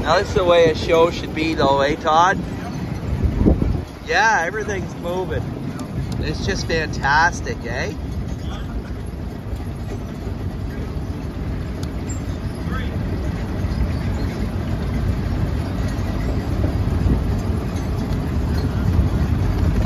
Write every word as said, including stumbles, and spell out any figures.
Now this is the way a show should be though, eh Todd? Yeah, everything's moving. It's just fantastic, eh?